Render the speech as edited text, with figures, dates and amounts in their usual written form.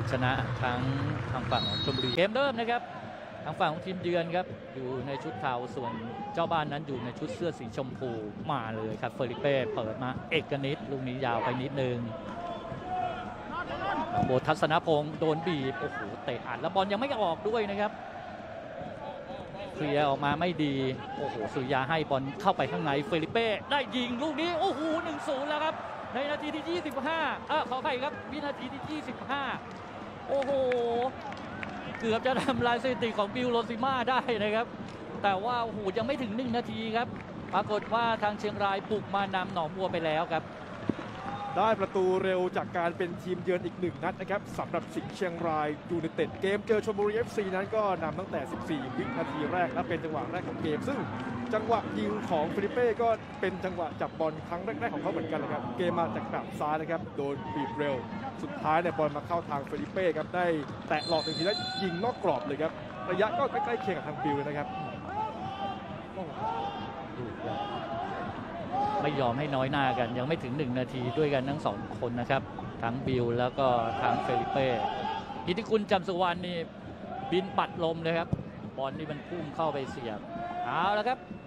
ชนะทั้งทางฝั่งของชลบุรีเกมเริ่มนะครับทางฝั่งของทีมเยือนครับอยู่ในชุดเทาส่วนเจ้าบ้านนั้นอยู่ในชุดเสื้อสีชมพูมาเลยครับเฟอริเป้เปิดมาเอกนิตลูกนี้ยาวไปนิดนึงโบทัศนพงศ์โดนบีบโอ้โหเตะอัดแล้วบอลยังไม่ออกด้วยนะครับเคลียร์ออกมาไม่ดีโอ้โหสุริยาให้บอลเข้าไปข้างในเฟลิเป้ได้ยิงลูกนี้โอ้โห 1-0 แล้วครับในนาทีที่ 25ขออภัยครับวินาทีที่ 25โอ้โหเกือบจะทำลายสถิติของบิลโรซิม่าได้นะครับแต่ว่าโอ้โหยังไม่ถึง1นาทีครับปรากฏว่าทางเชียงรายปลุกมานำหนองบัวไปแล้วครับได้ประตูเร็วจากการเป็นทีมเยือนอีก1นัดนะครับสำหรับสิงห์เชียงรายยูไนเต็ดเกมเจอชลบุรี FC นั้นก็นำตั้งแต่14วินาทีแรกและเป็นจังหวะแรกของเกมซึ่งจังหวะยิงของฟิลิเป้ก็เป็นจังหวะจับบอลครั้งแรกๆของเขาเหมือนกันนะครับเกมมาจากแบบซ้ายนะครับโดนบีบเร็วสุดท้ายเนี่ยบอลมาเข้าทางฟิลิเป้ครับได้แตะหลอก1ทีแล้วยิงนอกกรอบเลยครับระยะก็ใกล้ๆเคียงกับทางบิลเลยนะครับไม่ยอมให้น้อยหน้ากันยังไม่ถึง1นาทีด้วยกันทั้ง2คนนะครับทั้งบิลแล้วก็ทางเฟลิเป้อิทธิคุณจำสุวรรณนี่บินปัดลมเลยครับบอลนี่มันพุ่งเข้าไปเสียบเอาแล้วครับ